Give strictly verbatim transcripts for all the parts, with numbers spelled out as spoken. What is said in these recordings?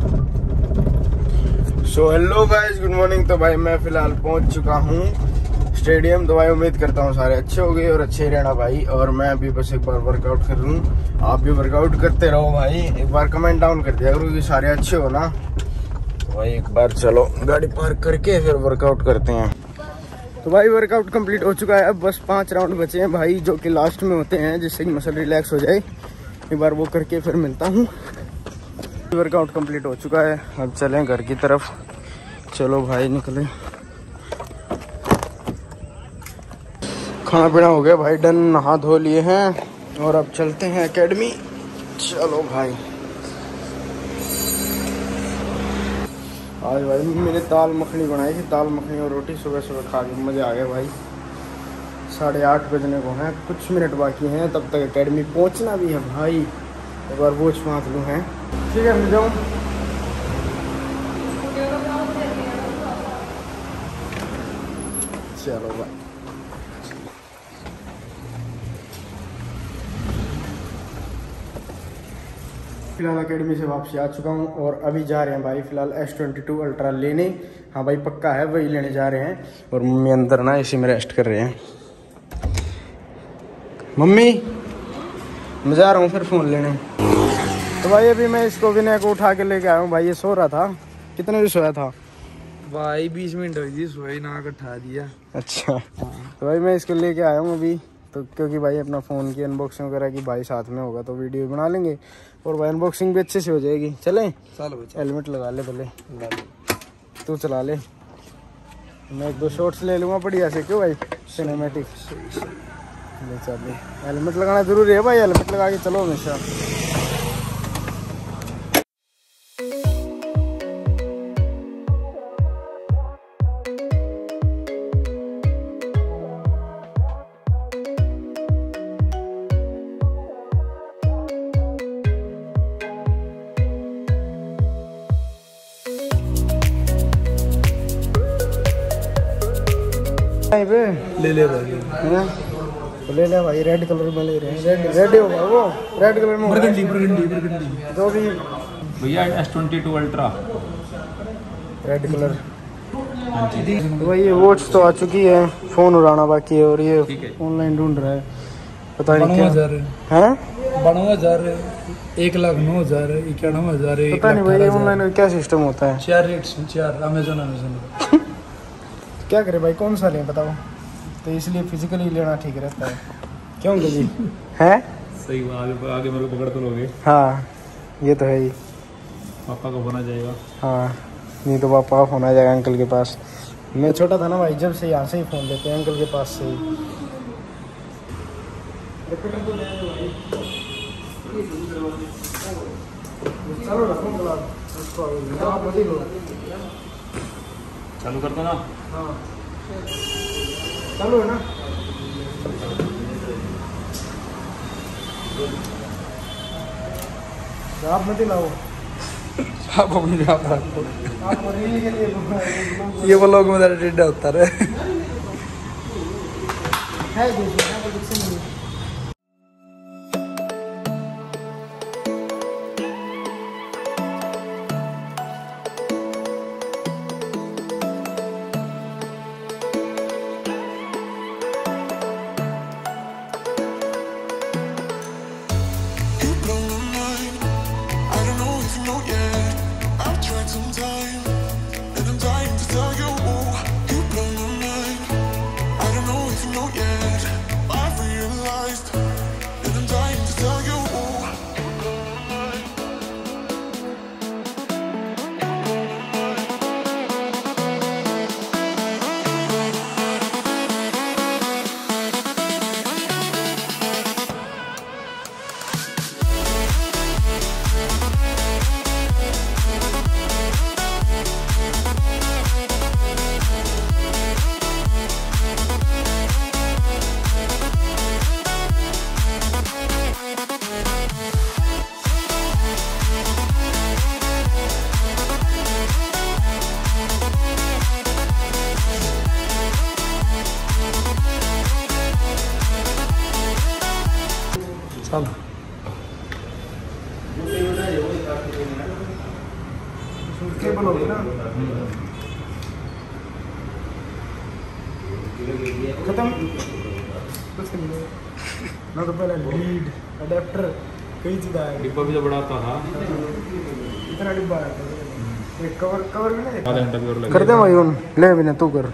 सो hello guys, good morning. तो भाई मैं फिलहाल पहुंच चुका हूं स्टेडियम। तो भाई उम्मीद करता हूं सारे अच्छे हो गए और अच्छे रहना भाई। और मैं अभी बस एक बार वर्कआउट कर लूं, आप भी वर्कआउट करते रहो भाई। एक बार कमेंट डाउन कर दिया करो कि सारे अच्छे हो ना। तो भाई एक बार चलो गाड़ी पार्क करके फिर वर्कआउट करते हैं। तो भाई वर्कआउट कंप्लीट हो चुका है, अब बस पाँच राउंड बचे हैं भाई, जो कि लास्ट में होते हैं, जिससे कि मसल रिलैक्स हो जाए। एक बार वो करके फिर मिलता हूँ। वर्कआउट कंप्लीट हो चुका है, अब चलें घर की तरफ। चलो भाई निकले। खाना पीना हो गया भाई, डन, नहा धो लिए हैं और अब चलते हैं एकेडमी। चलो भाई। आज भाई मैंने दाल मखनी बनाई थी, दाल मखनी और रोटी सुबह सुबह खा के मज़े आ गए भाई। साढ़े आठ बजने को हैं, कुछ मिनट बाकी हैं, तब तक एकेडमी पहुंचना भी है भाई। एक बार वोच पाँच लूँ हैं, ठीक है, मिल जाऊँ। चलो भाई। फिलहाल एकेडमी से वापसी आ चुका हूँ और अभी जा रहे हैं भाई फिलहाल एस ट्वेंटी टू अल्ट्रा लेने। हाँ भाई पक्का है, वही लेने जा रहे हैं। और मम्मी अंदर ना इसी में रेस्ट कर रहे हैं। मम्मी मैं जा रहा हूँ फिर फ़ोन लेने। तो भाई अभी मैं इसको विनय को उठा के लेके आया हूँ भाई। ये सो रहा था, कितने बजे सोया था भाई? बीस मिनट हुई थी सोई, नाक उठा दिया। अच्छा। तो भाई मैं इसको लेके आया हूँ अभी, तो क्योंकि भाई अपना फ़ोन की अनबॉक्सिंग वगैरह की भाई साथ में होगा तो वीडियो बना लेंगे और भाई अनबॉक्सिंग भी अच्छे से हो जाएगी। चलें? चलो भाई, हेलमेट लगा ले पहले, तू चला ले, मैं एक दो शॉट्स ले लूँगा बढ़िया से। क्यों भाई, सिनेमैटिक। चलिए, हेलमेट लगाना ज़रूरी है भाई, हेलमेट लगा के चलो हमेशा। ले ले भाई, है तो ले ले भाई। रेड कलर में ले रहे हैं, रेड रेड होगा वो, रेड कलर में। बरगंडी बरगंडी बरगंडी जो भी भैया S twenty two ultra red colour. तो भाई ये वॉच तो आ चुकी है, फोन उड़ाना बाकी है और ये ऑनलाइन ढूंढ रहा है, पता नहीं क्या है। बानवे हजार एक लाख नौ हजार इक्यानवे हजार पता नहीं भाई ऑनलाइन क्या सिस्टम होता है। चार रेट्स, चार अमेजोन अमेजोन क्या करे भाई, कौन सा लें बताओ। तो इसलिए फिजिकली लेना ठीक रहता है, क्यों जी है? सही, आगे आगे मेरे को पकड़ तो लोगे। हाँ ये तो है ही, पापा को होना जाएगा। हाँ नहीं तो पापा का फोन आ जाएगा अंकल के पास। मैं छोटा था ना भाई, जब से यहाँ से ही फ़ोन लेते हैं अंकल के पास से ही। चालू कर दो ना। हाँ चालू है ना। आप मत लाओ, आप अपने आप रखो। आप रील के लिए ये वो लोग मेरा टेढ़ा होता रहे है देखिए। Know yet. केबल होगी ना खत्म कुछ नहीं ना तो पहले लीड अडेप्टर कई चीज़ आया डिब्बा भी तो बड़ा था हाँ इतना डिब्बा आया एक कवर कवर भी नहीं आधा घंटा भी और लगेगा कर दे भाई उन ले भी ना तू कर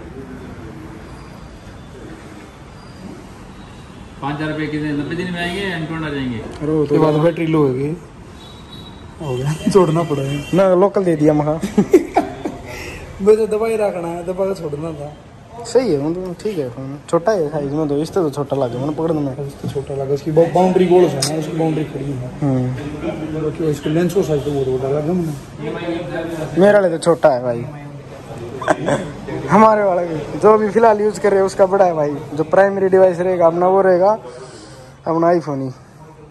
पाँच हजार रुपये कितने नब्बे दिन में आएंगे एंटोन आ जाएंगे अरे वो उसके बाद बैटरी लो होगी हो गया छोड़ना पड़ेगा ना लोकल दे दिया महा वैसे दवाई रखना है दबा के छोड़ना था सही है मतलब ठीक है फोन छोटा है साइज में तो इससे तो छोटा लगे मैंने पकड़ दूँ मैं तो छोटा लगा उसकी बाउंड्री गोल है ना उसकी बाउंड्री खड़ी है हम्म बाकी इसके लेंस को साइज तो बहुत बड़ा लगा मुझे मेरा वाले तो छोटा है भाई हमारे वाले भी जो भी फिलहाल यूज कर रहे हैं उसका बड़ा है भाई जो प्राइमरी डिवाइस रहेगा अपना वो रहेगा अपना आईफोन ही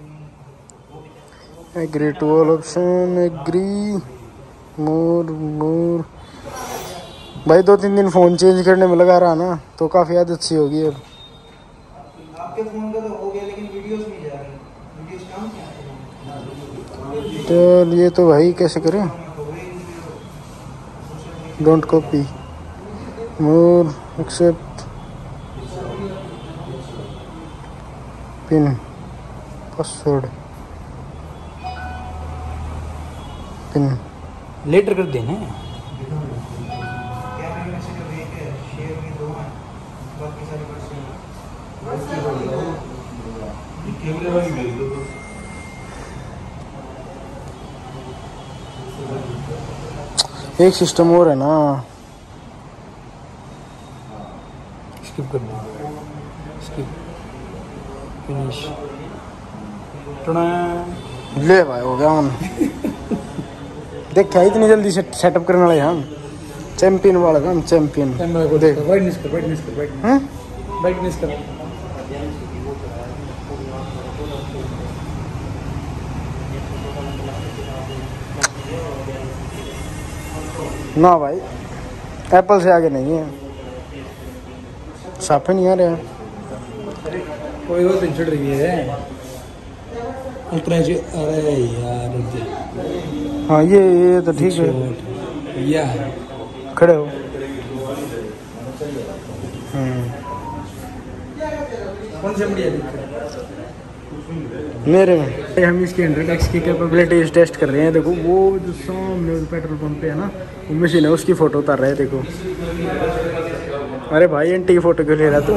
agree to all option agree more more भाई दो तीन दिन फ़ोन चेंज करने में लगा रहा ना तो काफ़ी आदत सी होगी अब आपके फोन का तो हो गया लेकिन वीडियोस नहीं जा रही वीडियोस काम क्या तो ये तो भाई कैसे करें don't copy more accept pin password pin later कर देना एक सिस्टम और है ना स्किप कर दो स्किप फिनिश टना ले भाई हो गया हम देख क्या इतनी जल्दी से सेटअप करने वाले हम चैंपियन वाला काम चैंपियन कैमरा को देख ब्राइटनेस कर ब्राइटनेस कर ब्राइटनेस हैं ब्राइटनेस कर ना भाई एप्पल से आगे नहीं है साफे नहीं आ रहे हैं कोई वो दिन चढ़ रही है अल्ट्रा जी अरे यार हाँ ये ये तो ठीक है या खड़े हो हम्म कौन सा बढ़िया मेरे में हम इसकी हंड्रेड एक्स की कैपेबिलिटीज टेस्ट कर रहे हैं देखो वो जो सामने पेट्रोल पंप पे है ना वो मशीन है उसकी फोटो उतार रहे हैं देखो अरे भाई आंटी की फोटो क्यों ले रहा तू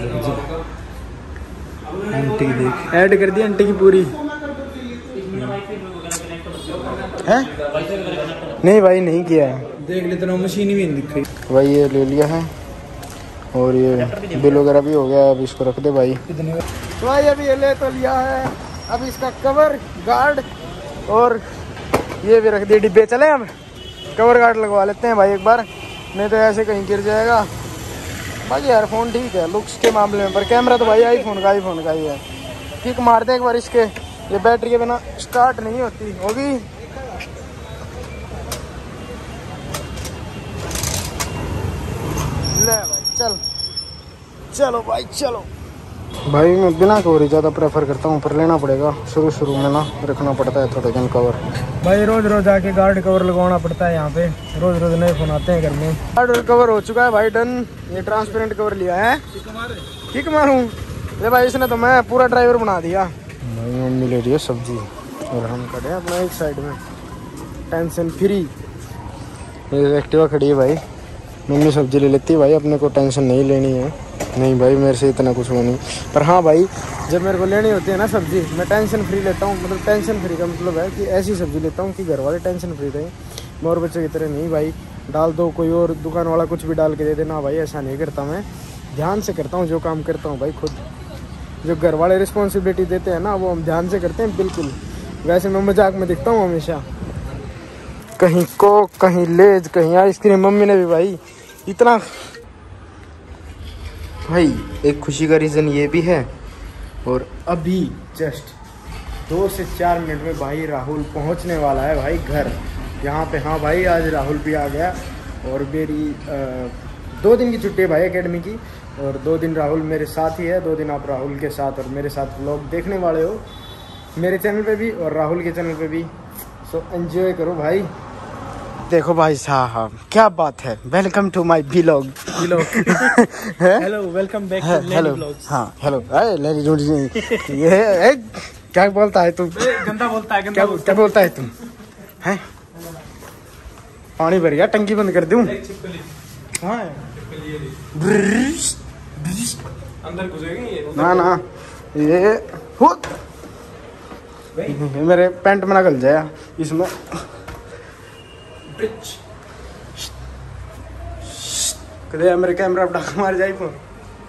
आंटी देख ऐड कर दी आंटी की पूरी है नहीं भाई नहीं किया है देख ले तेरा मशीन भी नहीं दिख रही भाई ये ले लिया है और ये बिल वगैरह भी हो गया अब इसको रख दे भाई कितने तो भाई अभी ये ले तो लिया है अब इसका कवर गार्ड और ये भी रख दिए डिब्बे चले हम कवर गार्ड लगवा लेते हैं भाई एक बार नहीं तो ऐसे कहीं गिर जाएगा भाई यार फ़ोन ठीक है लुक्स के मामले में पर कैमरा तो भाई आईफोन का आईफोन का ही है किक मार दे एक बार इसके ये बैटरी के बिना स्टार्ट नहीं होती होगी ले भाई चल चलो भाई चलो भाई मैं बिना कवर ही ज़्यादा प्रेफर करता हूँ पर लेना पड़ेगा शुरू शुरू में ना रखना पड़ता है थोड़ा दिन कवर भाई रोज रोज आके गार्ड कवर लगवाना पड़ता है यहाँ पे रोज रोज नए फोन आते हैं घर में गार्ड कवर हो चुका है भाई डन ये ट्रांसपेरेंट कवर लिया है किक मारूं ये भाई इसने तो मैं पूरा ड्राइवर बना दिया भाई मम्मी ले रही है सब्जी और हम खड़े हैं अपना एक साइड में टेंशन फ्री एक्टिवा खड़ी है भाई मम्मी सब्जी ले लेती है भाई अपने को टेंशन नहीं लेनी है नहीं भाई मेरे से इतना कुछ वो नहीं पर हाँ भाई जब मेरे को लेनी होती है ना सब्जी मैं टेंशन फ्री लेता हूँ मतलब टेंशन फ्री का मतलब है कि ऐसी सब्जी लेता हूँ कि घर वाले टेंशन फ्री रहें मैं और बच्चों की तरह नहीं भाई डाल दो कोई और दुकान वाला कुछ भी डाल के दे देना भाई ऐसा नहीं करता मैं ध्यान से करता हूँ जो काम करता हूँ भाई खुद जो घर वाले रिस्पॉन्सिबिलिटी देते हैं ना वो हम ध्यान से करते हैं बिल्कुल वैसे मैं मजाक में दिखता हूँ हमेशा कहीं कोक कहीं लेज कहीं आइसक्रीम मम्मी ने भी भाई इतना भाई एक खुशी का रीज़न ये भी है और अभी जस्ट दो से चार मिनट में भाई राहुल पहुंचने वाला है भाई घर यहाँ पे हाँ भाई आज राहुल भी आ गया और मेरी आ, दो दिन की छुट्टी है भाई एकेडमी की और दो दिन राहुल मेरे साथ ही है दो दिन आप राहुल के साथ और मेरे साथ व्लॉग देखने वाले हो मेरे चैनल पे भी और राहुल के चैनल पे भी सो एंजॉय करो भाई देखो भाई साहब क्या बात है, welcome to my vlog. Hello welcome back to hello vlogs. हाँ हेलो अरे लेडी ढूंढ ये ए, क्या बोलता है तुम, गंदा बोलता है, क्या क्या बोलता है तुम हैं? पानी भर गया, टंकी बंद कर दूं? हाँ अंदर घुसेगी ये। ना ना ये हो ये मेरे पैंट में निकल जाए इसमें। कदे मेरे कैमरा पर डाक मार जाए फोन।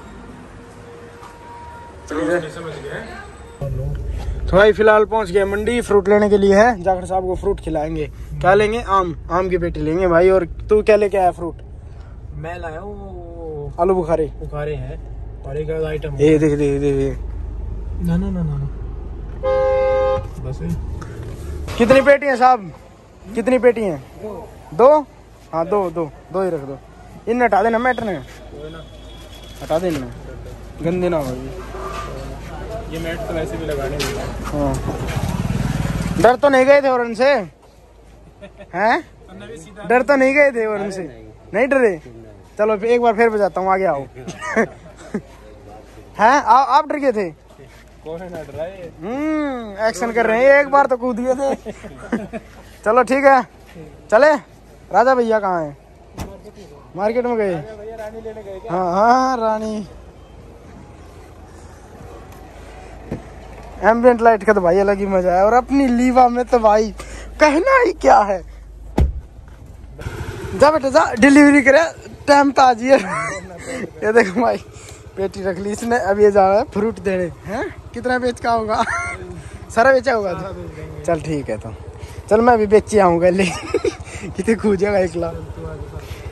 तो भाई फिलहाल पहुंच गए मंडी, फ्रूट लेने के लिए है। जाकर साहब को फ्रूट खिलाएंगे। क्या लेंगे? आम, आम की पेटी लेंगे भाई। और तू क्या लेके आया फ्रूट? मैं लाया हूँ आलू बुखारे बुखारे हैं और एक आइटम। ये देख देख देख ना ना ना ना बस कितनी पेटी है साहब, कितनी पेटी है? दो हाँ दो दो दो ही रख दो। इन हटा देना, मैटर ने हटा देना, गंदे ना हो। ये मैट तो वैसे भी लगाने हाँ डर तो नहीं गए थे और उनसे हैं? डर तो नहीं गए थे और उनसे नहीं डरे? चलो एक बार फिर बजाता हूँ, आगे आओ। हैं आओ, आप डर गए थे? कौन है ना डरा है? हम्म एक्शन कर रहे हैं, एक बार तो कूद गए थे। चलो ठीक है चले। राजा भैया कहाँ है? मार्केट में गए? भैया रानी लेने गए क्या? हाँ हाँ रानी। एम्बियंट लाइट का तो भाई अलग ही मजा है। और अपनी लीवा में तो भाई कहना ही क्या है। जा बेटा जा, डिलीवरी करे टाइम तो आज ही है। ये देखो भाई पेटी रख ली इसने, अब ये जा रहा है फ्रूट देने। हैं कितना बेच का होगा? सारा बेचा होगा तो चल ठीक है। तो चल मैं भी बेची आऊंगा, लेकिन कितने खूजेगा एक लाख।